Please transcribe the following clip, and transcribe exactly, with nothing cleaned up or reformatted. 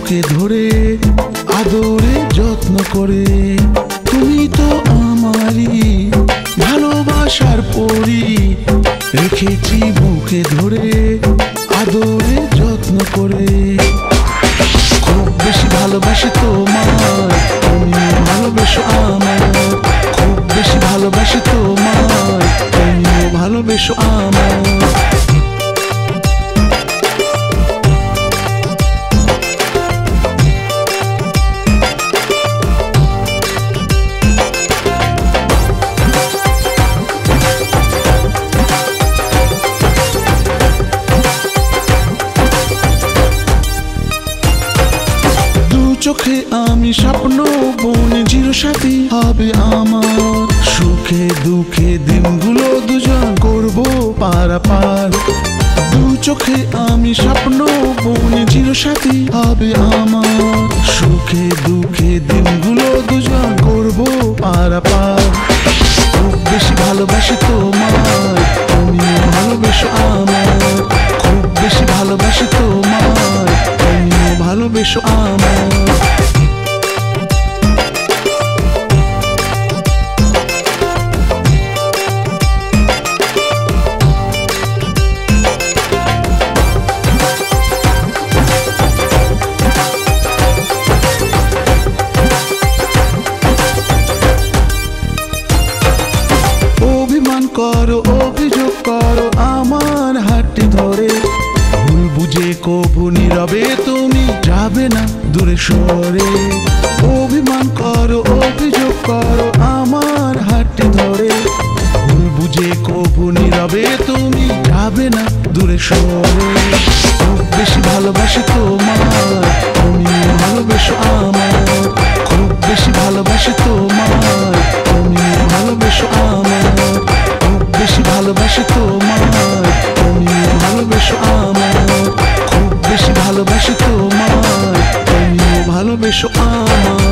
বুকে ধরে আদরে যত্ন করে। তুমি তো আমারই ভালোবাসার পরি, রেখেছি বুকে ধরে আদরে যত্ন করে। খুব বেশি ভালোবাসি তোমায়, তুমি ভালোবেসো আমায়। খুব বেশি ভালোবাসি তোমায়, তুমিও ভালোবেসো আমায়। চোখে আমি স্বপ্ন বনে চিরসাথী হবে আমার। সুখে দুঃখে দিনগুলো দুজন করব পারাপার। দু চোখে আমি স্বপ্ন বনে চিরসাথী হবে আমার। সুখে দুঃখে দিনগুলো দুজন করব পারাপার। খুব বেশি ভালোবাসি তোমায়, তুমিও ভালোবেসো আমায়। খুব বেশি ভালোবাসি তোমায়, তুমিও ভালোবেসো আমায়। অভিমান করো, অভিযোগ করো আমার হাতটি ধরে। ভুল বুঝে কভু নীরবে তুমি যাবে না দূরে সরে। অভিমান করো, অভিযোগ করো আমার হাতটি ধরে। ভুল বুঝে কভু নীরবে তুমি যাবে না দূরে সরে। খুব বেশি ভালোবাসি তোমায়, তুমি ভালোবেসো আমায়। খুব বেশি ভালোবাসি তোমায়, তুমি ভালোবেসো আমায়। খুব বেশি ভালোবাসি তোমায়, তুমি ভালোবেসো আমায়। খুব বেশি ভালোবাসি তোমায়, তুমি ভালোবেসো আমায়।